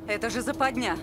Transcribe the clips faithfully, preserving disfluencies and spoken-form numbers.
Это же западня.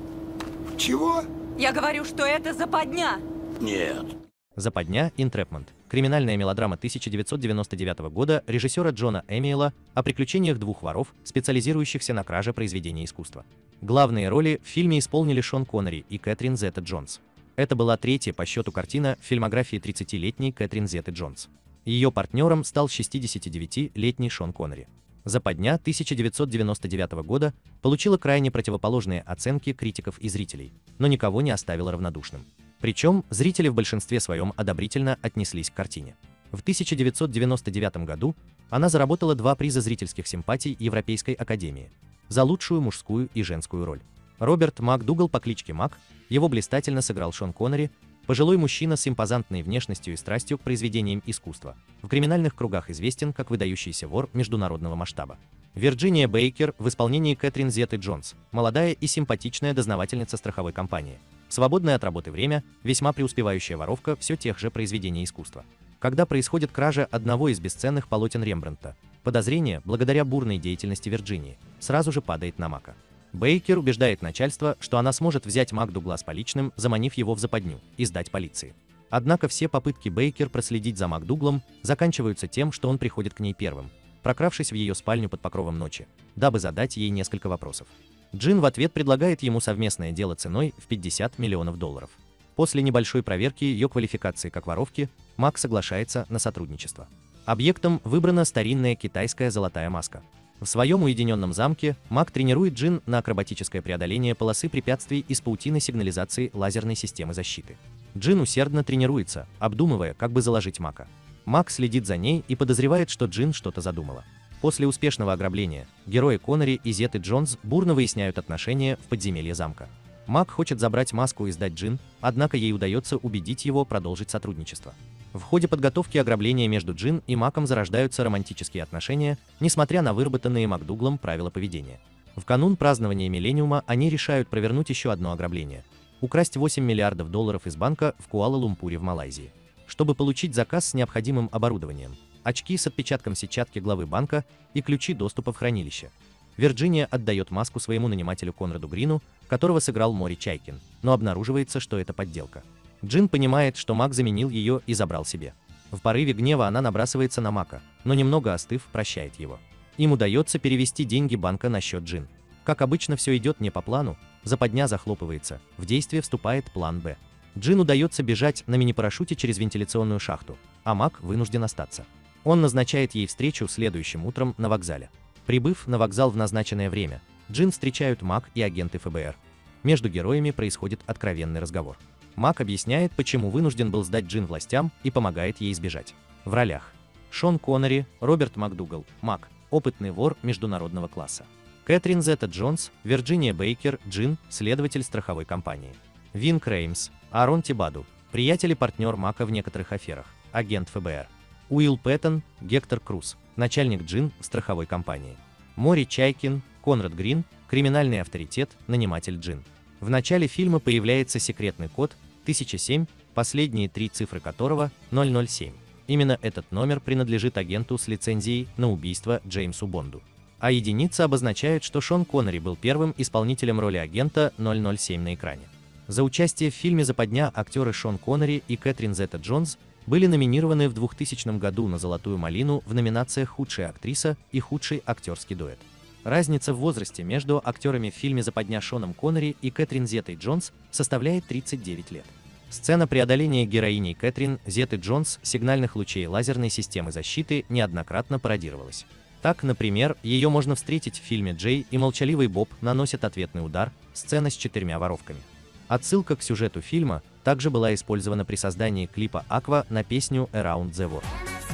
Чего? Я говорю, что это западня. Нет. «Западня. Интрепмент» – криминальная мелодрама тысяча девятьсот девяносто девятого года режиссера Джона Эмиэла о приключениях двух воров, специализирующихся на краже произведений искусства. Главные роли в фильме исполнили Шон Коннери и Кэтрин Зета-Джонс. Это была третья по счету картина в фильмографии тридцатилетней Кэтрин Зеты-Джонс. Ее партнером стал шестидесятидевятилетний Шон Коннери. «Западня» тысяча девятьсот девяносто девятого года получила крайне противоположные оценки критиков и зрителей, но никого не оставила равнодушным. Причем зрители в большинстве своем одобрительно отнеслись к картине. В тысяча девятьсот девяносто девятом году она заработала два приза зрительских симпатий Европейской академии за лучшую мужскую и женскую роль. Роберт МакДугал по кличке Мак, его блистательно сыграл Шон Коннери, пожилой мужчина с импозантной внешностью и страстью к произведениям искусства, в криминальных кругах известен как выдающийся вор международного масштаба. Вирджиния Бейкер в исполнении Кэтрин Зеты-Джонс, молодая и симпатичная дознавательница страховой компании. В свободное от работы время, весьма преуспевающая воровка все тех же произведений искусства. Когда происходит кража одного из бесценных полотен Рембрандта, подозрение, благодаря бурной деятельности Вирджинии, сразу же падает на Мака. Бейкер убеждает начальство, что она сможет взять МакДугла с поличным, заманив его в западню, и сдать полиции. Однако все попытки Бейкер проследить за МакДуглом заканчиваются тем, что он приходит к ней первым, прокравшись в ее спальню под покровом ночи, дабы задать ей несколько вопросов. Джин в ответ предлагает ему совместное дело ценой в пятьдесят миллионов долларов. После небольшой проверки ее квалификации как воровки, Мак соглашается на сотрудничество. Объектом выбрана старинная китайская золотая маска. В своем уединенном замке Мак тренирует Джин на акробатическое преодоление полосы препятствий из паутины сигнализации лазерной системы защиты. Джин усердно тренируется, обдумывая, как бы заложить Мака. Мак следит за ней и подозревает, что Джин что-то задумала. После успешного ограбления герои Коннери и Зеты-Джонс бурно выясняют отношения в подземелье замка. Мак хочет забрать маску и сдать Джин, однако ей удается убедить его продолжить сотрудничество. В ходе подготовки ограбления между Джин и Маком зарождаются романтические отношения, несмотря на выработанные МакДуглом правила поведения. В канун празднования Миллениума они решают провернуть еще одно ограбление – украсть восемь миллиардов долларов из банка в Куала-Лумпуре в Малайзии. Чтобы получить заказ с необходимым оборудованием, очки с отпечатком сетчатки главы банка и ключи доступа в хранилище, Вирджиния отдает маску своему нанимателю Конраду Грину, которого сыграл Мори Чайкин, но обнаруживается, что это подделка. Джин понимает, что Мак заменил ее и забрал себе. В порыве гнева она набрасывается на Мака, но немного остыв, прощает его. Им удается перевести деньги банка на счет Джин. Как обычно, все идет не по плану, западня захлопывается, в действие вступает план Б. Джин удается бежать на мини-парашюте через вентиляционную шахту, а Мак вынужден остаться. Он назначает ей встречу следующим утром на вокзале. Прибыв на вокзал в назначенное время, Джин встречают Мак и агенты эф бэ эр. Между героями происходит откровенный разговор. Мак объясняет, почему вынужден был сдать Джин властям, и помогает ей сбежать. В ролях: Шон Коннери, Роберт МакДугал, Мак, опытный вор международного класса. Кэтрин Зета-Джонс, Вирджиния Бейкер, Джин, следователь страховой компании. Вин Креймс, Аарон Тибаду, приятель и партнер Мака в некоторых аферах, агент эф бэ эр. Уилл Пэттон, Гектор Круз, начальник Джин в страховой компании. Мори Чайкин, Конрад Грин, криминальный авторитет, наниматель Джин. В начале фильма появляется секретный код тысяча семь, последние три цифры которого ноль ноль семь. Именно этот номер принадлежит агенту с лицензией на убийство Джеймсу Бонду. А единица обозначает, что Шон Коннери был первым исполнителем роли агента ноль ноль семь на экране. За участие в фильме «Западня» актеры Шон Коннери и Кэтрин Зета-Джонс были номинированы в двухтысячном году на «Золотую малину» в номинациях «Худшая актриса» и «Худший актерский дуэт». Разница в возрасте между актерами в фильме «Западня» Шоном Коннери и Кэтрин Зетой-Джонс составляет тридцать девять лет. Сцена преодоления героиней Кэтрин Зеты-Джонс сигнальных лучей лазерной системы защиты неоднократно пародировалась. Так, например, ее можно встретить в фильме «Джей и молчаливый Боб наносят ответный удар», сцена с четырьмя воровками. Отсылка к сюжету фильма также была использована при создании клипа Aqua на песню Around the World.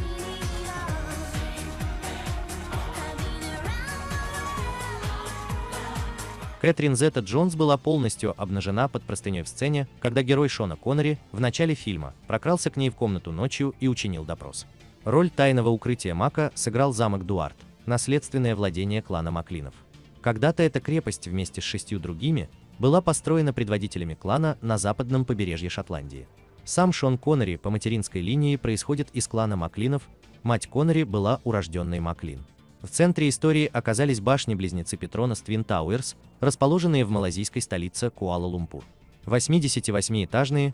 Кэтрин Зета-Джонс была полностью обнажена под простыней в сцене, когда герой Шона Коннери в начале фильма прокрался к ней в комнату ночью и учинил допрос. Роль тайного укрытия Мака сыграл замок Дуарт, наследственное владение клана Маклинов. Когда-то эта крепость вместе с шестью другими была построена предводителями клана на западном побережье Шотландии. Сам Шон Коннери по материнской линии происходит из клана Маклинов, мать Коннери была урожденной Маклин. В центре истории оказались башни-близнецы Петронас Twin Towers, расположенные в малайзийской столице Куала-Лумпур. восьмидесятивосьмиэтажные,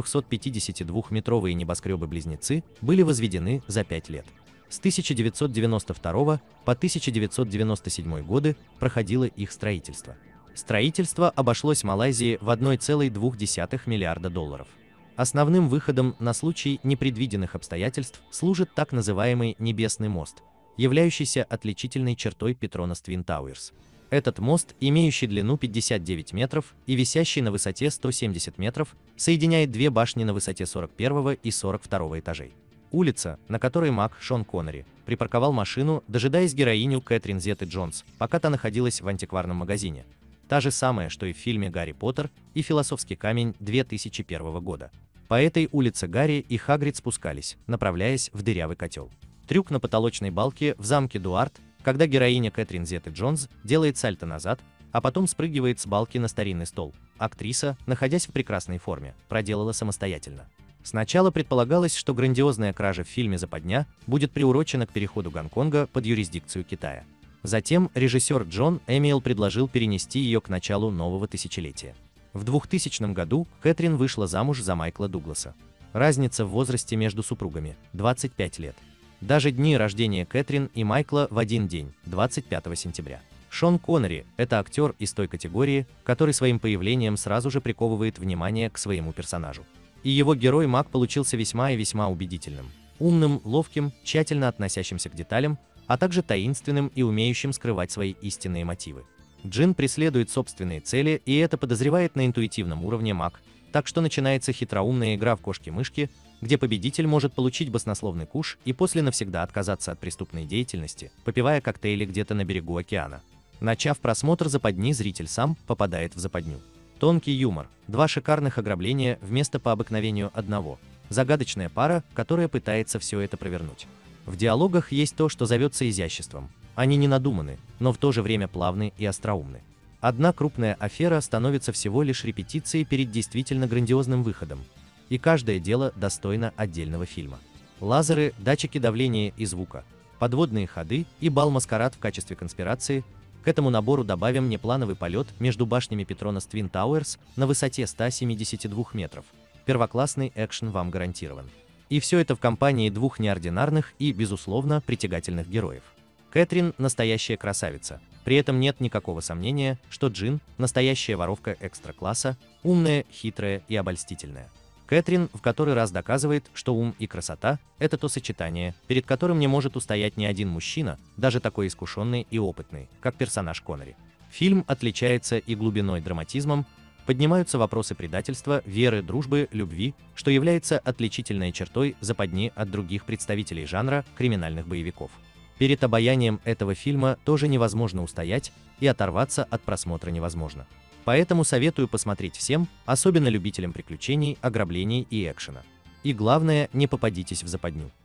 четырехсотпятидесятидвухметровые небоскребы-близнецы были возведены за пять лет. С тысяча девятьсот девяносто второго по тысяча девятьсот девяносто седьмой годы проходило их строительство. Строительство обошлось Малайзии в одна целая две десятых миллиарда долларов. Основным выходом на случай непредвиденных обстоятельств служит так называемый Небесный мост, являющийся отличительной чертой Петронас Twin Towers. Этот мост, имеющий длину пятьдесят девять метров и висящий на высоте сто семьдесят метров, соединяет две башни на высоте сорок первого и сорок второго этажей. Улица, на которой маг Шон Коннери припарковал машину, дожидаясь героиню Кэтрин Зетты-Джонс, пока та находилась в антикварном магазине. Та же самая, что и в фильме «Гарри Поттер» и «Философский камень» две тысячи первого года. По этой улице Гарри и Хагрид спускались, направляясь в дырявый котел. Трюк на потолочной балке в замке Дуарт, когда героиня Кэтрин Зетты-Джонс делает сальто назад, а потом спрыгивает с балки на старинный стол. Актриса, находясь в прекрасной форме, проделала самостоятельно. Сначала предполагалось, что грандиозная кража в фильме «Западня» будет приурочена к переходу Гонконга под юрисдикцию Китая. Затем режиссер Джон Эмиэл предложил перенести ее к началу нового тысячелетия. В двухтысячном году Кэтрин вышла замуж за Майкла Дугласа. Разница в возрасте между супругами – двадцать пять лет. Даже дни рождения Кэтрин и Майкла в один день, двадцать пятого сентября. Шон Коннери – это актер из той категории, который своим появлением сразу же приковывает внимание к своему персонажу. И его герой Мак получился весьма и весьма убедительным. Умным, ловким, тщательно относящимся к деталям, а также таинственным и умеющим скрывать свои истинные мотивы. Джин преследует собственные цели, и это подозревает на интуитивном уровне Мак, так что начинается хитроумная игра в кошки-мышки, где победитель может получить баснословный куш и после навсегда отказаться от преступной деятельности, попивая коктейли где-то на берегу океана. Начав просмотр западни, зритель сам попадает в западню. Тонкий юмор, два шикарных ограбления вместо по обыкновению одного, загадочная пара, которая пытается все это провернуть. В диалогах есть то, что зовется изяществом. Они не надуманы, но в то же время плавны и остроумны. Одна крупная афера становится всего лишь репетицией перед действительно грандиозным выходом. И каждое дело достойно отдельного фильма. Лазеры, датчики давления и звука, подводные ходы и бал-маскарад в качестве конспирации. К этому набору добавим неплановый полет между башнями Петронас Twin Towers на высоте ста семидесяти двух метров. Первоклассный экшен вам гарантирован. И все это в компании двух неординарных и, безусловно, притягательных героев. Кэтрин – настоящая красавица. При этом нет никакого сомнения, что Джин – настоящая воровка экстра-класса, умная, хитрая и обольстительная. Кэтрин в который раз доказывает, что ум и красота – это то сочетание, перед которым не может устоять ни один мужчина, даже такой искушенный и опытный, как персонаж Коннери. Фильм отличается и глубиной, драматизмом, поднимаются вопросы предательства, веры, дружбы, любви, что является отличительной чертой западни от других представителей жанра криминальных боевиков. Перед обаянием этого фильма тоже невозможно устоять, и оторваться от просмотра невозможно. Поэтому советую посмотреть всем, особенно любителям приключений, ограблений и экшена. И главное, не попадитесь в западню.